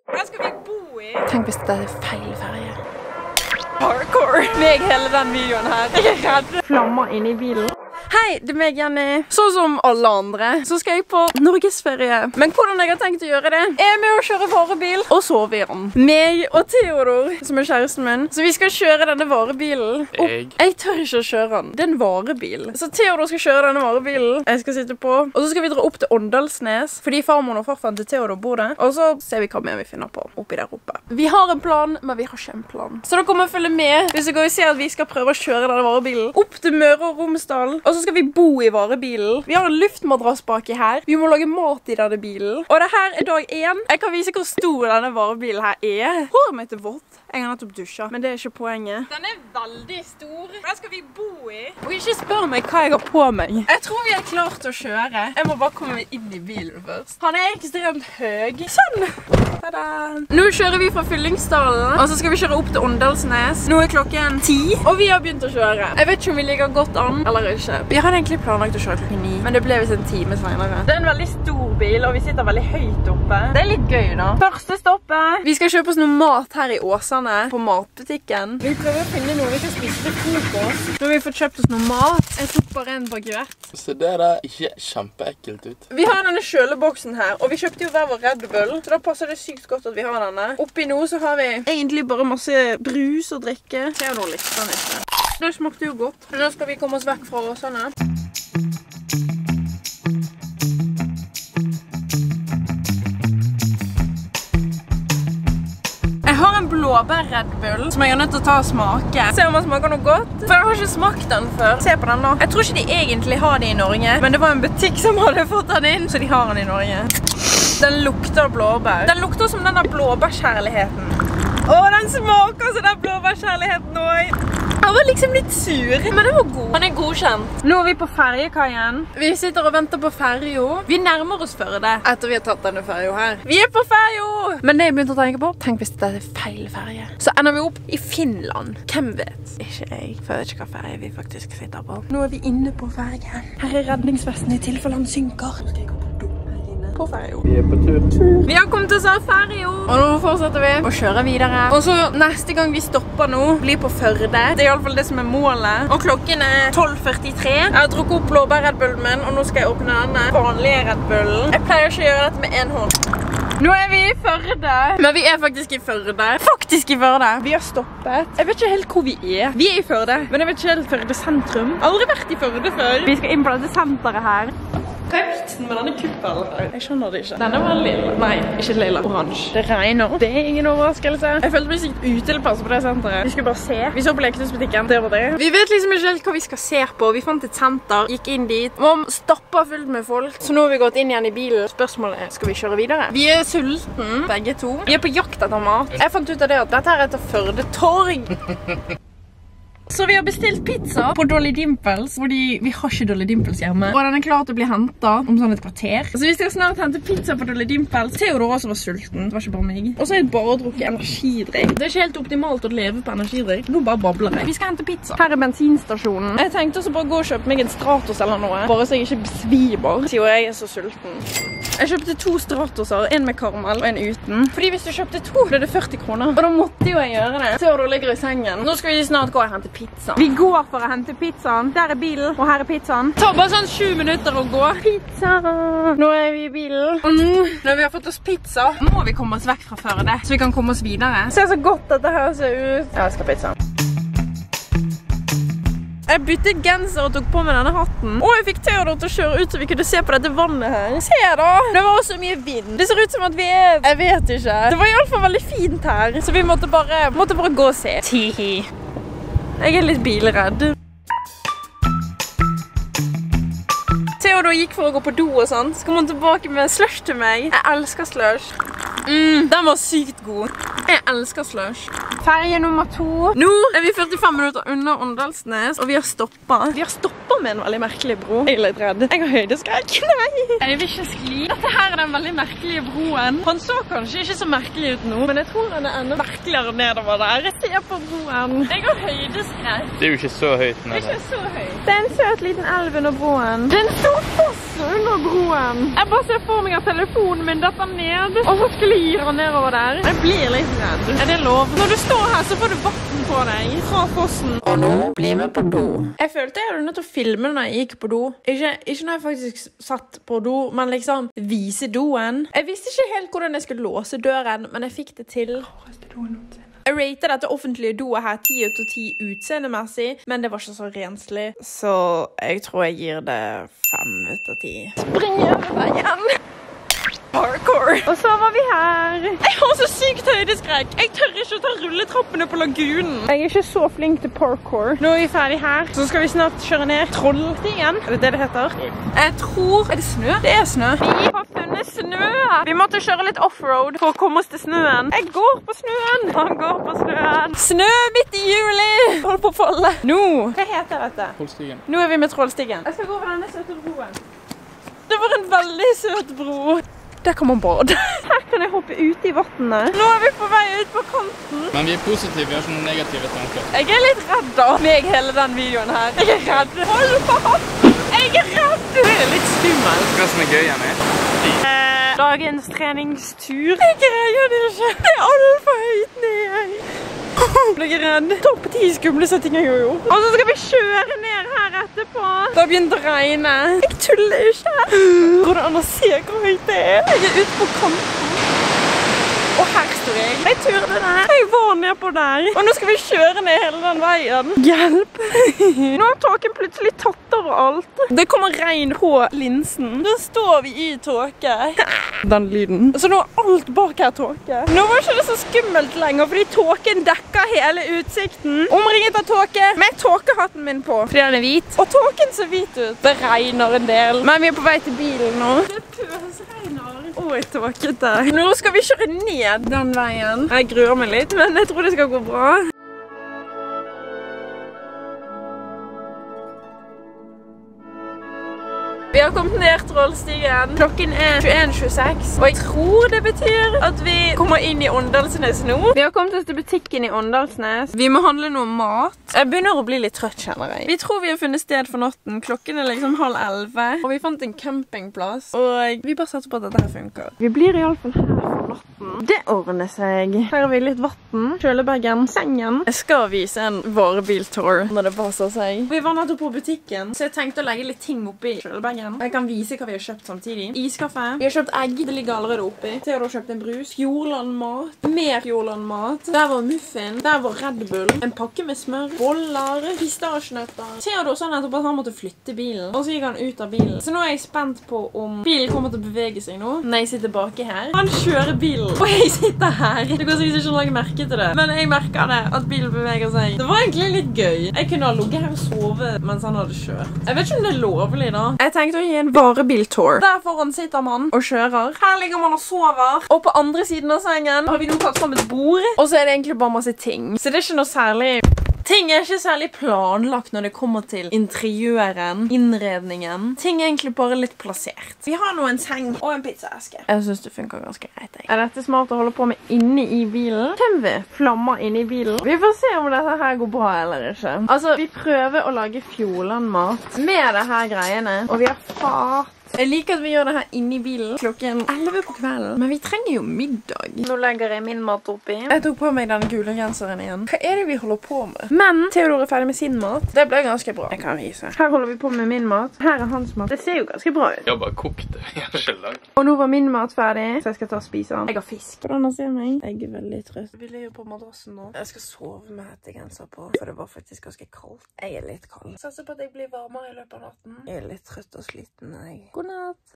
Hva skal vi bo i? Tenk hvis det er feil ferie. Parkour. Meg hele den videoen her. Jeg er redd. Flammer inn i bilen. Hei, det er meg, Jenny. Sånn som alle andre, så skal jeg på Norgesferie. Men hvordan jeg har tenkt å gjøre det, er med å kjøre varebil og sove i den. Meg og Theodor, som er kjæresten min, så vi skal kjøre denne varebilen. Jeg tør ikke å kjøre den. Det er en varebil. Så Theodor skal kjøre denne varebilen. Jeg skal sitte på. Og så skal vi dra opp til Åndalsnes, fordi farmor og farfaren til Theodor bor der. Og så ser vi hva mer vi finner på oppi der oppe. Vi har en plan, men vi har ikke en plan. Så da kommer jeg følge med hvis dere ser at vi skal prøve å kjøre denne varebilen opp til Møre og Romsdal. Og så skal vi bo i varebilen. Vi har en luftmadrass baki her. Vi må lage mat i denne bilen. Og det her er dag 1. Jeg kan vise hvor stor denne varebilen her er. Håret mitt er vått. Jeg har nettopp dusja, men det er ikke poenget. Den er veldig stor. Hva skal vi bo i? Og ikke spør meg hva jeg har på meg. Jeg tror vi er klart til å kjøre. Jeg må bare komme inn i bilen først. Han er ekstremt høy. Sånn! Tada! Nå kjører vi fra Fyllingsdalen, og så skal vi kjøre opp til Åndalsnes. Nå er klokken 10, og vi har begynt å kjøre. Jeg vet ikke om vi ligger godt an, eller ikke. Vi hadde egentlig planlagt å kjøre klokken 9, men det ble visst en time senere. Det er en veldig stor bil, og vi sitter veldig høyt oppe. Det er litt gøy da. Første stoppet. Vi skal kjøpe oss noe mat her i Åsane, på matbutikken. Vi prøver å finne noe vi kan spise til frokost. Nå har vi fått kjøpt oss noe mat. Jeg tok bare en baguette. Så det der ikke kjempeekkelt ut. Vi har denne kjøleboksen her, og vi kjøpte jo hver vår Red Bull, så da passer det sykt godt at vi har denne. Oppi nå så har vi egentlig bare masse brus å drikke. Det er jo noe litt sånn ikke. Det smakte jo godt. Nå skal vi komme oss vekk fra Åsane. Jeg har en blåbær Red Bull som jeg er nødt til å ta og smake. Se om den smaker noe godt. For jeg har ikke smakt den før. Se på den nå. Jeg tror ikke de egentlig har den i Norge, men det var en butikk som hadde fått den inn, så de har den i Norge. Den lukter blåbær. Den lukter som denne blåbærkjærligheten. Åh, den smaker som den blåbærkjærligheten også. Den var liksom litt sur, men den var god. Den er godkjent. Nå er vi på ferjekaien. Vi sitter og venter på ferjo. Vi nærmer oss Førde etter vi har tatt denne ferjo her. Vi er på ferjo! Men det jeg begynte å tenke på, tenk hvis det er feil ferje. Så ender vi opp i Finland. Hvem vet? Ikke jeg. For jeg vet ikke hva ferje vi faktisk sitter på. Nå er vi inne på ferjen. Her er redningsvesten i tilfelle han synker. Skal jeg gå på do her inne? På ferjo. Vi er på tur. Vi har kommet til å ta ferjo. Og nå fortsetter vi å kjøre videre. Og så neste gang vi stopper nå, blir på Førde. Det er i alle fall det som er målet. Og klokken er 12:43. Jeg har drukket opp blåbær Red Bullen min, og nå skal jeg åpne denne vanlige Red Bullen. Jeg pleier ikke å gjøre dette med en hånd. Nå er vi i Førde. Men vi er faktisk i Førde. Faktisk i Førde. Vi har stoppet. Jeg vet ikke helt hvor vi er. Vi er i Førde, men jeg vet ikke helt Førde sentrum. Aldri vært i Førde før. Vi skal inn på dette senteret her. Hva er vitsen med denne kuppelen? Jeg skjønner det ikke. Denne var lilla. Nei, ikke lilla. Oransje. Det regner. Det er ingen overraskelse. Jeg følte meg sikkert utilpass på det senteret. Vi skulle bare se. Vi så på leketøysbutikken. Det var det. Vi vet liksom ikke helt hva vi skal se på. Vi fant et senter, gikk inn dit. Man stopper fullt med folk. Så nå har vi gått inn igjen i bilen. Spørsmålet er, skal vi kjøre videre? Vi er sulten, begge to. Vi er på jakt etter mat. Jeg fant ut av det at dette her heter Førde Torg. Så vi har bestilt pizza på Dolly Dimples, fordi vi har ikke Dolly Dimples hjemme. Og den er klar til å bli hentet om sånn et kvarter. Så vi skal snart hente pizza på Dolly Dimples. Theodor også var sulten, det var ikke bare meg. Og så har jeg bare drukket energidrikk. Det er ikke helt optimalt å leve på energidrikk. Nå bare babler jeg. Vi skal hente pizza. Her er bensinstasjonen. Jeg tenkte også bare gå og kjøpe meg en Stratos eller noe, bare så jeg ikke besvimer, siden jeg er så sulten. Jeg kjøpte 2 Stratoser, en med karamell og en uten. Fordi hvis du kjøpte 2, ble det 40 kroner. Og da måtte jo jeg gjøre det. Theodor ligger i sengen. Nå skal vi snart gå og hente pizza. Vi går for å hente pizzaen. Der er bilen, og her er pizzaen. Det tar bare sånn 7 minutter å gå. Pizza! Nå er vi i bilen. Og nå, når vi har fått oss pizza, må vi komme oss vekk fra Førde, så vi kan komme oss videre. Se så godt dette her ser ut. Jeg elsker pizza. Jeg byttet genser og tok på meg denne hatten. Og jeg fikk Theodor til å kjøre ut så vi kunne se på dette vannet her. Se da! Det var også mye vind. Det ser ut som at vi er... Jeg vet ikke. Det var i alle fall veldig fint her. Så vi måtte bare gå og se. Tihi. Jeg er litt bilredd. Theodor gikk for å gå på do og sånn. Så kom han tilbake med slush til meg. Jeg elsker slush. Den var sykt god. Jeg elsker slush. Ferje nummer 2. Nå er vi 45 minutter under Åndalsnes, og vi har stoppet. Vi har stoppet med en veldig merkelig bro. Jeg er litt redd. Jeg har høydeskrekk. Nei! Jeg vil ikke skli. Dette her er den veldig merkelige broen. Han så kanskje ikke så merkelig ut nå, men jeg tror han er enda merkeligere nedover der. Se på broen. Jeg har høydeskrekk. Det er jo ikke så høyt. Det er ikke så høyt. Det er en søt liten elv under broen. Det er en stor foss under broen. Jeg bare ser for meg at telefonen min detter ned, og så sklir han nedover der. Jeg blir litt redd. Er det lov? Når du står her, så får du vatten på deg fra fossen. Og nå blir vi på do. Jeg følte jeg hadde nødt til å filme når jeg gikk på do. Ikke når jeg faktisk satt på do, men liksom vise doen. Jeg visste ikke helt hvordan jeg skulle låse døren, men jeg fikk det til. Jeg rater dette offentlige doet her 10 ut av 10 utseendemessig, men det var ikke så renslig, så jeg tror jeg gir det 5 ut av 10. Spring over veien! Parkour. Og så var vi her. Jeg har så sykt høydeskrekk. Jeg tør ikke å ta rulletrappene på lagunen. Jeg er ikke så flink til parkour. Nå er vi ferdig her. Så skal vi snart kjøre ned Trollstien. Er det det heter? Jeg tror... Er det snø? Det er snø. Vi har funnet snø. Vi måtte kjøre litt offroad for å komme oss til snøen. Jeg går på snøen. Han går på snøen. Snø midt i juli. Hold på å falle. Nå. Hva heter dette? Trollstigen. Nå er vi med Trollstigen. Jeg skal gå over denne søte broen. Det var en veldig søt bro. Der kan man bade. Her kan jeg hoppe ut i vattnet. Nå er vi på vei ut på kanten. Men vi er positive, vi har ikke noen negative tanker. Jeg er litt redd da, meg hele den videoen her. Jeg er redd. Hold på! Jeg er redd! Det er litt skummelt. Hva som er gøy, Janne? Dagens treningstur. Jeg greier det ikke. Det er alt for høyt ned. Jeg er redd. Topp 10 skumleste ting jeg har gjort. Og så skal vi kjøre ned her etterpå. Det har begynt å regne. Jeg tuller ikke. Går det an å se hvor høyt det er? Jeg er ute på kanten. Og her står jeg. Jeg turer det der. Jeg var ned på der. Og nå skal vi kjøre ned hele den veien. Hjelp. Nå har tåken plutselig tatt over alt. Det kommer regn på linsen. Da står vi i tåke. Den lyden. Så nå er alt bak her tåke. Nå var ikke det så skummelt lenger, fordi tåken dekker hele utsikten. Omringet av tåke med tåkehatten min på. Fordi den er hvit. Og tåken ser hvit ut. Det regner en del. Men vi er på vei til bilen nå. Det pøsregner. Oi, tåkete. Nå skal vi kjøre ned den veien. Jeg gruer meg litt, men jeg tror det skal gå bra. Vi har kommet ned Trollstigen. Klokken er 21:26, og jeg tror det betyr at vi kommer inn i Åndalsnes nå. Vi har kommet oss til butikken i Åndalsnes. Vi må handle noe mat. Jeg begynner å bli litt trøtt, kjenner jeg. Vi tror vi har funnet sted for natten. Klokken er liksom 10:30, og vi fant en campingplass, og vi bare satser på at dette her funker. Vi blir i alle fall her for natten. Det ordner seg. Her har vi litt vatten, kjølebagen, sengen. Jeg skal vise en varebiltour når det passer seg. Vi var nettopp på butikken, så jeg tenkte å legge litt ting oppi kjølebagen. Jeg kan vise hva vi har kjøpt samtidig. Iskaffe. Vi har kjøpt egg. Det ligger allerede oppi. Theodor kjøpte en brus. Fjordlandmat. Mer Fjordlandmat. Der var muffin. Der var Red Bull. En pakke med smør. Boller. Pistasjenøtter. Theodor sa nettopp at han måtte flytte bilen. Og så gikk han ut av bilen. Så nå er jeg spent på om bilen kommer til å bevege seg nå. Når jeg sitter baki her. Han kjører bilen. Og jeg sitter her. Det går sikkert ikke å lage merke til det. Men jeg merker det. At bilen beveger seg. Det var egentlig litt gøy. Jeg kunne ha ligget her og sovet mens han hadde kjørt. Jeg vet ikke om det er lovlig da. Jeg tenkte å gi en varebiltour. Der foran sitter man og kjører. Her ligger man og sover. Og på andre siden av sengen har vi nå tatt fram et bord. Og så er det egentlig bare masse ting. Så det er ikke noe særlig... Ting er ikke særlig planlagt når det kommer til interiøren, innredningen. Ting er egentlig bare litt plassert. Vi har nå en seng og en pizzaeske. Jeg synes det funker ganske greit. Er dette smart å holde på med inne i bilen? TV flammer inne i bilen. Vi får se om dette her går bra eller ikke. Altså, vi prøver å lage Fjordlandmat med det her greiene. Og vi har fart. Jeg liker at vi gjør det her inne i bilen klokken 11 på kvelden. Men vi trenger jo middag. Nå legger jeg min mat oppi. Jeg tok på meg den gule genseren igjen. Hva er det vi holder på med? Men Theodor er ferdig med sin mat. Det ble ganske bra. Jeg kan vise. Her holder vi på med min mat. Her er hans mat. Det ser jo ganske bra ut. Jeg har bare kokt det. Jeg har ikke lagd. Og nå var min mat ferdig, så jeg skal ta og spise den. Jeg har fisk. Hvordan ser meg? Jeg er veldig trøtt. Vi ligger på madrassen nå. Jeg skal sove med hettegenser på, for det var faktisk ganske kaldt. Jeg er litt kald. Satser på at jeg blir varmere i løpet av natten. Jeg er litt trøtt og sliten. God natt.